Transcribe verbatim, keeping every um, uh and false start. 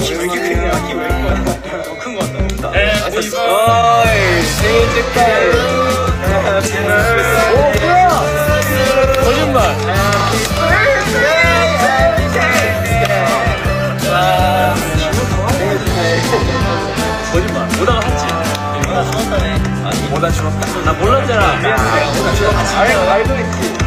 왜 이렇게 크냐? 키 왜 이렇게 많이 더큰 거 같다. 네, 어이, 생일 축하해. 오, 뭐야? 거짓말. 거짓말. 오다가 샀지? 오다 죽었다. 나 몰랐잖아. 미안해. 알고 있지.